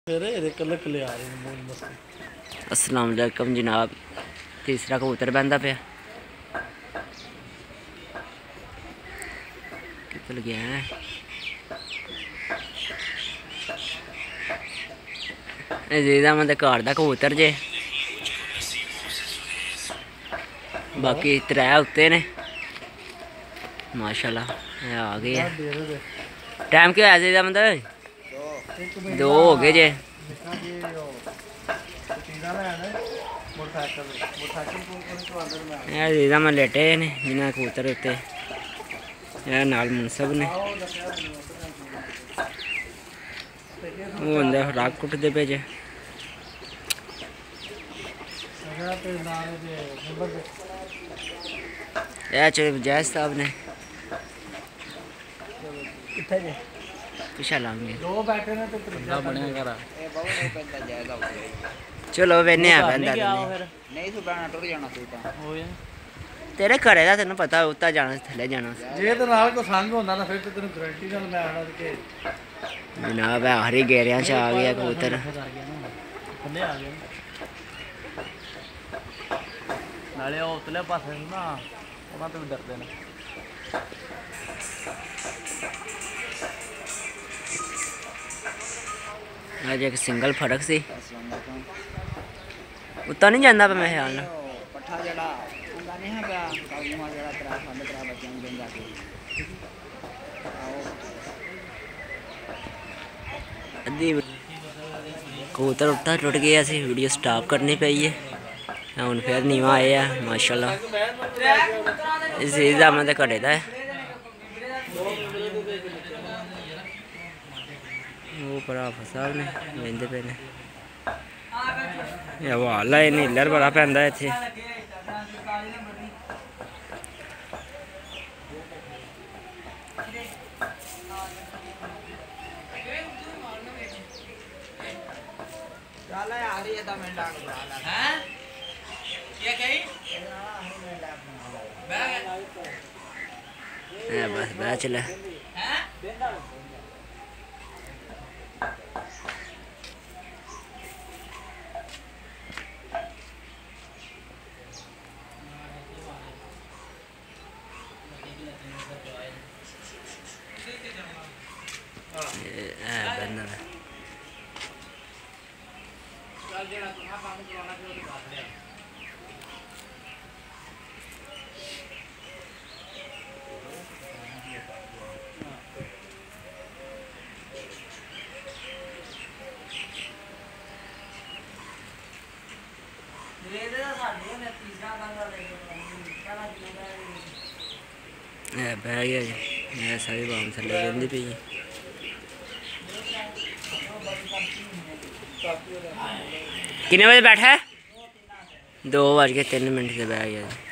अस्सलाम वालेकुम जनाब। तीसरा कबूतर बंदा पे कितने गया है। अजीजा मैं घर का कबूतर जे बाकी त्रै उत्ते ने माशाल्लाह आ गए। टाइम क्या है अजीजा मतलब दो हो गए जे। अजीजा मैं लेटे ने जिन्हें कबूतर उत्ते नाल मुनसब ने वो अंदर राग कुटते पे जे। जैज साहब ने पिछा लांगे चलो वेने तेरे घरे का तेन पता उत्ता जाना थले जाना जनाब आखिरी घेरिया च आ गया कबूतर। उतले पासे ना तो भी डरते हैं। आज एक सिंगल फर्क सी उत्ता नहीं जाता पे मेरे ख्याल कबूतर उत्ता टुट गया सी वीडियो स्टॉप करनी पई है। हम फिर नीवा आए हैं माशाल्लाह इस चीज़ का मैं घटे दा है वो भरा फसा ने लेंदे पे ने हवाला नीलर बड़ा पैंदा इत्थे। बस बड़ा चला बंदा बह गया जी मैं सारी बाम थले बहती पी। कितने बजे बैठा है 2:03 से बह गया।